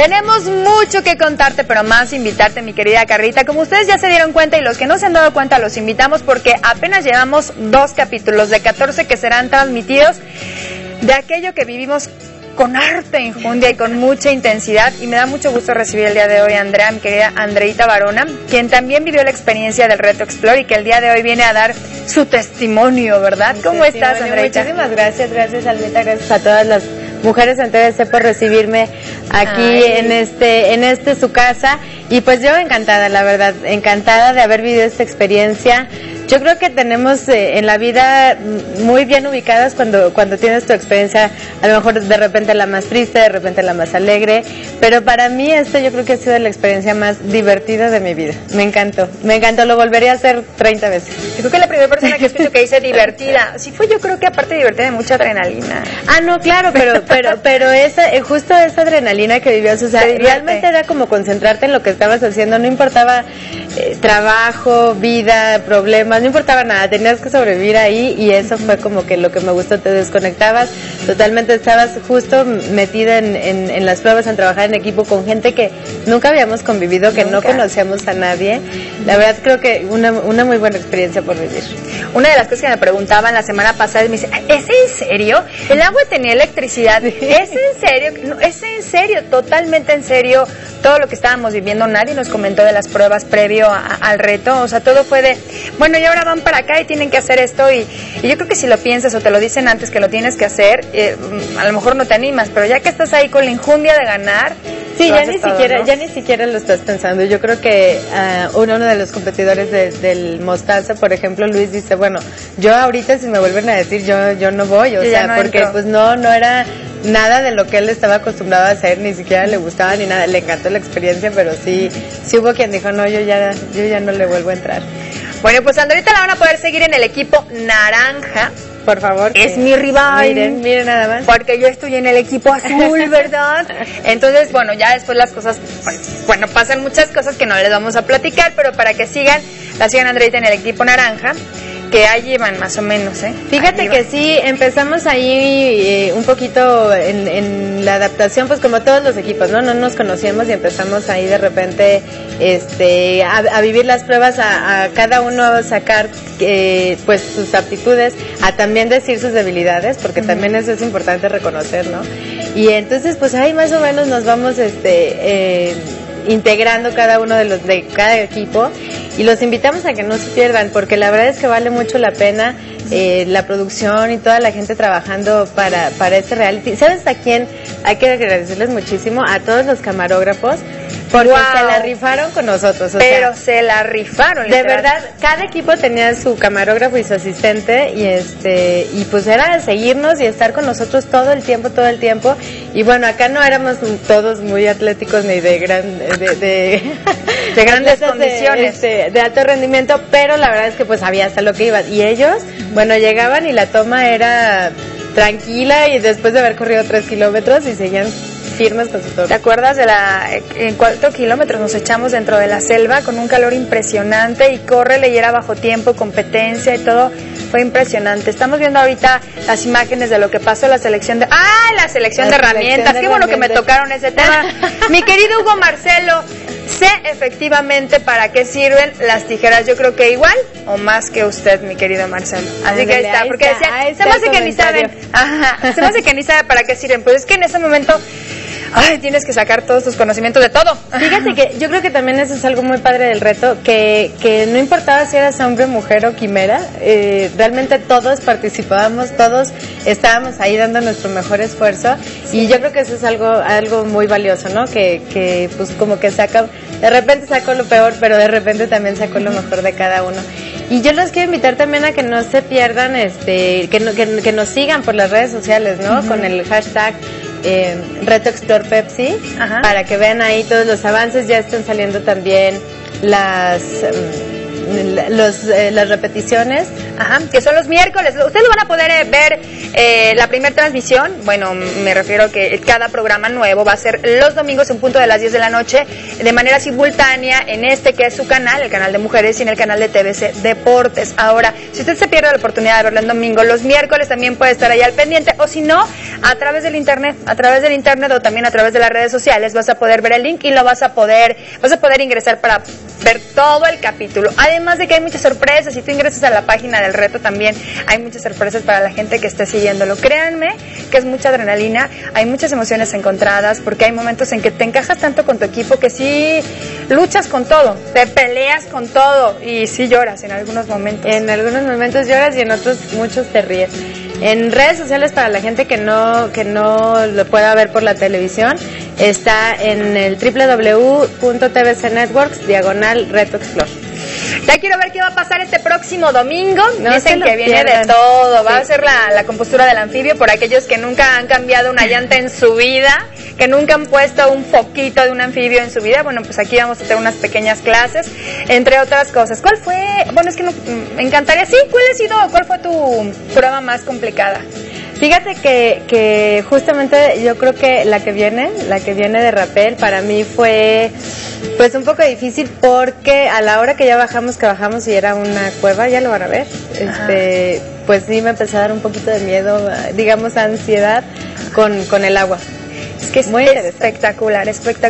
Tenemos mucho que contarte, pero más invitarte, mi querida Carlita. Como ustedes ya se dieron cuenta y los que no se han dado cuenta, los invitamos porque apenas llevamos 2 capítulos de 14 que serán transmitidos de aquello que vivimos con harta injundia y con mucha intensidad, y me da mucho gusto recibir el día de hoy a Andrea, mi querida Andreita Barona, quien también vivió la experiencia del Reto Explore y que el día de hoy viene a dar su testimonio, ¿verdad? ¿Cómo estás, Andreita? Muchísimas gracias, Almita, gracias a todas las mujeres en TVC por recibirme aquí en este su casa, y pues yo encantada, la verdad, encantada de haber vivido esta experiencia. Yo creo que tenemos en la vida muy bien ubicadas cuando tienes tu experiencia, a lo mejor de repente la más triste, de repente la más alegre, pero para mí yo creo que ha sido la experiencia más divertida de mi vida. Me encantó, lo volvería a hacer 30 veces. Yo creo que la primera persona que escucho que dice divertida, sí fue, yo creo que aparte divertida de mucha adrenalina. Ah, no, claro, pero justo esa adrenalina que vivías, o sea, realmente era como concentrarte en lo que estabas haciendo, no importaba trabajo, vida, problemas, no importaba nada, tenías que sobrevivir ahí, y eso fue como que lo que me gustó. Te desconectabas totalmente, estabas justo metida en las pruebas, en trabajar en equipo con gente que nunca habíamos convivido, que no conocíamos a nadie. La verdad creo que una muy buena experiencia por vivir. Una de las cosas que me preguntaban la semana pasada, me dice, ¿es en serio? ¿El agua tenía electricidad? ¿Es en serio? No, es en serio, totalmente en serio. Todo lo que estábamos viviendo, nadie nos comentó de las pruebas previo al reto, o sea, todo fue de, bueno, y ahora van para acá y tienen que hacer esto, y yo creo que si lo piensas o te lo dicen antes que lo tienes que hacer, a lo mejor no te animas, pero ya que estás ahí con la injundia de ganar, sí, ya ni siquiera lo estás pensando. Yo creo que uno de los competidores del Mostaza, por ejemplo, Luis, dice, bueno, yo ahorita si me vuelven a decir, yo no voy, o sea, no porque entro. Pues no era nada de lo que él estaba acostumbrado a hacer, ni siquiera le gustaba ni nada, le encantó la experiencia, pero sí hubo quien dijo, no, yo ya no le vuelvo a entrar. Bueno, pues Andreita la van a poder seguir en el equipo naranja. Por favor. Es mi rival. Miren nada más. Porque yo estoy en el equipo azul, ¿verdad? Entonces, bueno, ya después las cosas, bueno, pasan muchas cosas que no les vamos a platicar, pero para que sigan Andreita en el equipo naranja, que ahí llevan más o menos, ¿eh? Fíjate que sí, empezamos ahí un poquito en la adaptación, pues como todos los equipos, ¿no? No nos conocíamos y empezamos ahí de repente a vivir las pruebas, a cada uno sacar pues sus aptitudes, a también decir sus debilidades, porque también eso es importante reconocer, ¿no? Y entonces pues ahí más o menos nos vamos integrando cada uno de cada equipo, y los invitamos a que no se pierdan, porque la verdad es que vale mucho la pena la producción y toda la gente trabajando para este reality. ¿Sabes a quién? Hay que agradecerles muchísimo a todos los camarógrafos, porque se la rifaron con nosotros. Se la rifaron. De verdad, cada equipo tenía su camarógrafo y su asistente, y pues era seguirnos y estar con nosotros todo el tiempo. Y bueno, acá no éramos todos muy atléticos ni de grandes condiciones, de alto rendimiento, pero la verdad es que pues sabía hasta lo que iba. Y ellos, bueno, llegaban y la toma era tranquila, y después de haber corrido 3 kilómetros y seguían firmes con su toma. ¿Te acuerdas en 4 kilómetros nos echamos dentro de la selva con un calor impresionante, y córrele, y era bajo tiempo, competencia y todo? Fue impresionante. Estamos viendo ahorita las imágenes de lo que pasó en la selección de... ¡Ah! La selección de herramientas. Qué bueno que me tocaron ese tema. Mi querido Hugo Marcelo, sé efectivamente para qué sirven las tijeras. Yo creo que igual o más que usted, mi querido Marcelo. Así que ahí está. Porque decían, se me hace que ni saben. Ajá, se me hace que ni sabe para qué sirven. Pues es que en ese momento... Ay, tienes que sacar todos tus conocimientos de todo. Fíjate que yo creo que también eso es algo muy padre del reto, que no importaba si eras hombre, mujer o quimera, realmente todos participábamos, todos estábamos ahí dando nuestro mejor esfuerzo, y yo creo que eso es algo muy valioso, ¿no? Que pues como que de repente sacó lo peor, pero de repente también sacó lo mejor de cada uno. Y yo los quiero invitar también a que no se pierdan, que nos sigan por las redes sociales, ¿no? Con el hashtag Reto Explore Pepsi, para que vean ahí todos los avances. Ya están saliendo también las repeticiones Ajá, que son los miércoles. Ustedes van a poder ver la primera transmisión. Bueno, me refiero a que cada programa nuevo va a ser los domingos en punto de las 10 de la noche, de manera simultánea en este que es su canal, el canal de mujeres, y en el canal de TVC Deportes. Ahora, si usted se pierde la oportunidad de verlo el domingo, los miércoles también puede estar ahí al pendiente, o si no, a través del internet o también a través de las redes sociales vas a poder ver el link y lo vas a poder ingresar para ver todo el capítulo. Además de que hay muchas sorpresas, si tú ingresas a la página del reto también hay muchas sorpresas para la gente que esté siguiéndolo. Créanme que es mucha adrenalina, hay muchas emociones encontradas, porque hay momentos en que te encajas tanto con tu equipo que sí luchas con todo, te peleas con todo y sí lloras en algunos momentos. En algunos momentos lloras y en otros muchos te ríes. En redes sociales, para la gente que no lo pueda ver por la televisión, está en el www.tvcnetworks/Reto Explore. Ya quiero ver qué va a pasar este próximo domingo. No Dicen que viene pierdan. de todo. Va Sí. a ser la compostura del anfibio por aquellos que nunca han cambiado una llanta en su vida, que nunca han puesto un foquito de un anfibio en su vida. Bueno, pues aquí vamos a tener unas pequeñas clases, entre otras cosas. ¿Cuál fue? Bueno, es que me encantaría. Sí, ¿cuál fue tu prueba más complicada? Fíjate que justamente yo creo que la que viene de rappel, para mí fue pues un poco difícil, porque a la hora que bajamos y era una cueva, ya lo van a ver, pues sí me empezó a dar un poquito de miedo, digamos ansiedad con el agua. Es que es muy espectacular.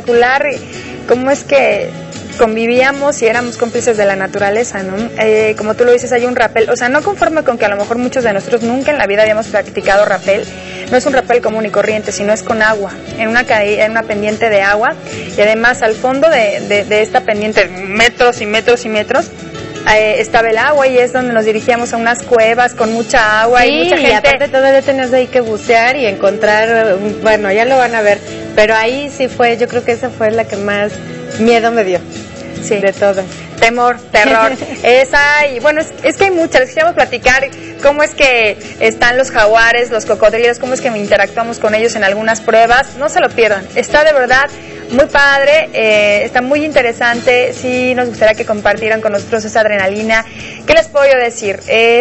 ¿Cómo es que convivíamos y éramos cómplices de la naturaleza, ¿no? Como tú lo dices, hay un rappel, o sea, no conforme con que a lo mejor muchos de nosotros nunca en la vida habíamos practicado rappel, no es un rappel común y corriente, sino es con agua, en una pendiente de agua, y además al fondo de esta pendiente, metros y metros y metros, estaba el agua, y es donde nos dirigíamos a unas cuevas con mucha agua, sí, y mucha gente. Y aparte todavía tenías ahí que bucear y encontrar, bueno, ya lo van a ver, pero ahí sí fue, yo creo que esa fue la que más miedo me dio. Sí, de todo. Temor, terror. Esa, y bueno, es que hay muchas. Les queríamos platicar cómo es que están los jaguares, los cocodrilos, cómo es que interactuamos con ellos en algunas pruebas. No se lo pierdan. Está de verdad muy padre, está muy interesante. Sí, nos gustaría que compartieran con nosotros esa adrenalina. ¿Qué les puedo yo decir?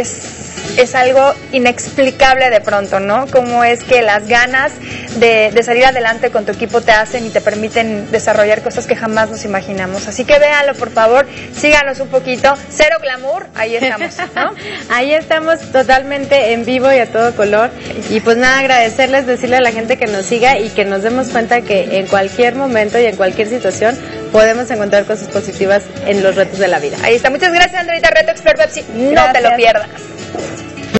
Es algo inexplicable de pronto, ¿no? Cómo es que las ganas de salir adelante con tu equipo te hacen y te permiten desarrollar cosas que jamás nos imaginamos. Así que véanlo, por favor, síganos un poquito. Cero glamour, ahí estamos, ¿no? Ahí estamos totalmente en vivo y a todo color. Y pues nada, agradecerles, decirle a la gente que nos siga y que nos demos cuenta que en cualquier momento y en cualquier situación podemos encontrar cosas positivas en los retos de la vida. Ahí está. Muchas gracias, Andreita. Reto Expert Pepsi. No te lo pierdas.